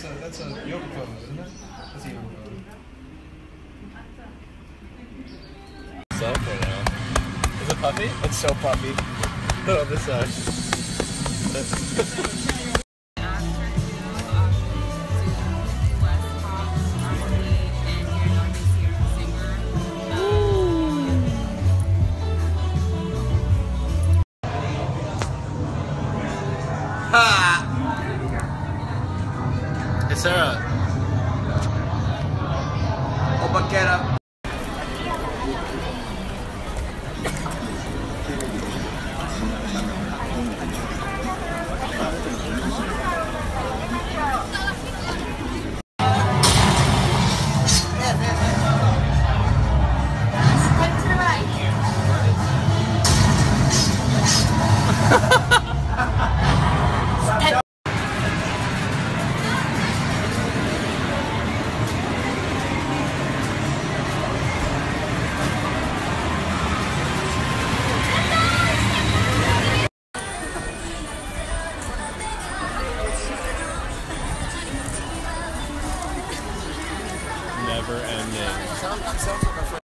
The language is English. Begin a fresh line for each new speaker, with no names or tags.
That's a yoga pose, isn't it? That's a yoga pose.
Self right now. Is it puffy?
It's so puffy.
Oh, this side. Hey Sarah.
Oh, Baquera.
Never ending.